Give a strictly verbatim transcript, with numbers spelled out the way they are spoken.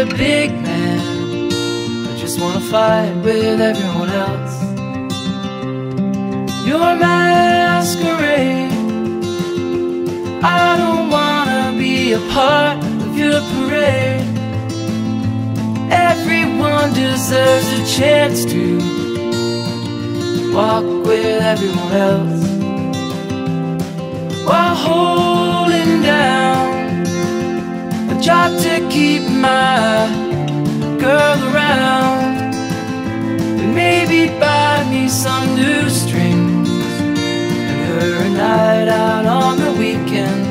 a big man, I just wanna fight with everyone else. Your masquerade, I don't wanna be a part of your parade. Everyone deserves a chance to walk with everyone else, while holding down a job to keep my girl around, and maybe buy me some new strings and her a night out on the weekend.